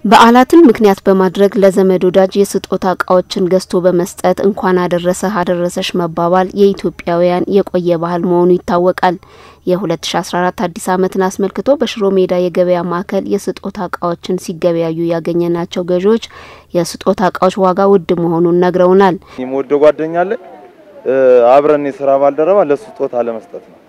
በዓላትን ምክንያት በማድረግ ለዘመድ ወዳጅ የስጦታ እቃዎችን ገዝቶ በመስጠት እንኳን አደረሰሽ መባባል የኢትዮጵያውያን የቆየ ባህል መሆኑ ይታወቃል። የ2014 አዲስ ዓመትን አስመልክቶ በሽሮ ሜዳ የገበያ ማዕከል የስጦታ እቃዎችን ሲገበያዩ ያገኘናቸው ገዢዎች የስጦታ እቃዎች ዋጋ ውድ መሆኑን ነግረውናል። የምወደው ጓደኛ አለ አብረን የሥራ ባልደረባ ለስጦታ ለመስጠት ነው።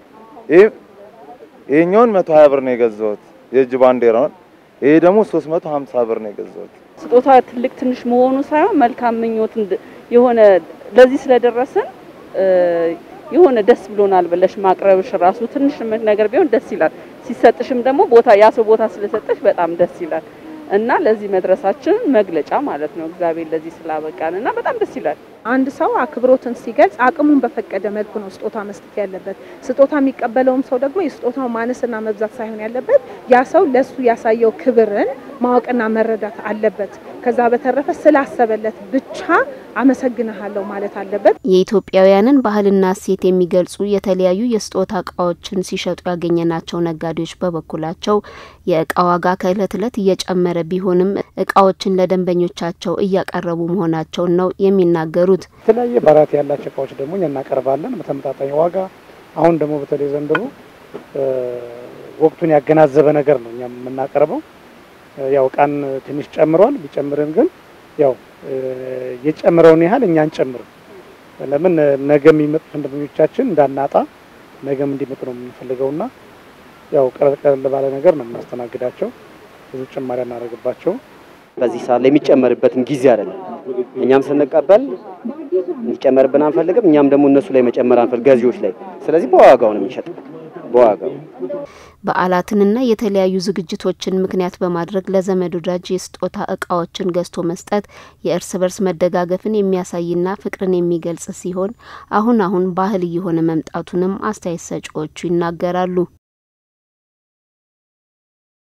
ይሄኛውን 120 ብር ነው የገዛሁት የእጅ ባንዲራውን። ይሄ ደግሞ 350 ብር ነው የገዛሁት። ስጦታ ትልቅ ትንሽ መሆኑ ሳይሆን መልካም ምኞት የሆነ ለዚህ ስለደረሰን የሆነ ደስ ብሎናል ብለሽ ማቅረብሽ ራሱ ትንሽ ነገር ቢሆን ደስ ይላል። ሲሰጥሽም ደግሞ ቦታ ያሰው ቦታ ስለሰጠሽ በጣም ደስ ይላል እና ለዚህ መድረሳችን መግለጫ ማለት ነው። እግዚአብሔር ለዚህ ስላበቃንና በጣም ደስ ይላል። አንድ ሰው አክብሮትን ሲገልጽ አቅሙን በፈቀደ መልኩ ነው ስጦታ መስጠት ያለበት። ስጦታ የሚቀበለውም ሰው ደግሞ የስጦታው ማነስና መብዛት ሳይሆን ያለበት ያ ሰው ለሱ ያሳየው ክብርን ማወቅና መረዳት አለበት። ከዛ በተረፈ ስላሰበለት ብቻ አመሰግናለሁ ማለት አለበት። የኢትዮጵያውያንን ባህልና እሴት የሚገልጹ የተለያዩ የስጦታ እቃዎችን ሲሸጡ ያገኘናቸው ነጋዴዎች በበኩላቸው የእቃ ዋጋ ከእለት እለት እየጨመረ ቢሆንም እቃዎችን ለደንበኞቻቸው እያቀረቡ መሆናቸው ነው የሚናገሩት። የተለያየ ባራት ያላቸው እቃዎች ደግሞ እናቀርባለን በተመጣጣኝ ዋጋ። አሁን ደግሞ በተለይ ዘንድሮ ወቅቱን ያገናዘበ ነገር ነው እኛም የምናቀርበው። ያው ቃን ትንሽ ጨምሯል ቢጨምርም ግን ያው የጨመረውን ያህል እኛን ጨምር ለምን ነገ የሚመጡ ደንበኞቻችን እንዳናጣ ነገም እንዲመጡ ነው የምንፈልገውና ያው ቀረቀረ ባለ ነገር ነው የምናስተናግዳቸው። ብዙ ጭማሪ እናደርግባቸው በዚህ ሰዓት ላይ የሚጨመርበትም ጊዜ አይደለም። እኛም ስንቀበል እንዲጨመርብን አንፈልግም፣ እኛም ደግሞ እነሱ ላይ መጨመር አንፈልግ ገዢዎች ላይ። ስለዚህ በዋጋው ነው የሚሸጠው በዋጋው። በዓላትንና የተለያዩ ዝግጅቶችን ምክንያት በማድረግ ለዘመድ ወዳጅ የስጦታ እቃዎችን ገዝቶ መስጠት የእርስ በርስ መደጋገፍን የሚያሳይና ፍቅርን የሚገልጽ ሲሆን አሁን ባህል እየሆነ መምጣቱንም አስተያየት ሰጪዎቹ ይናገራሉ።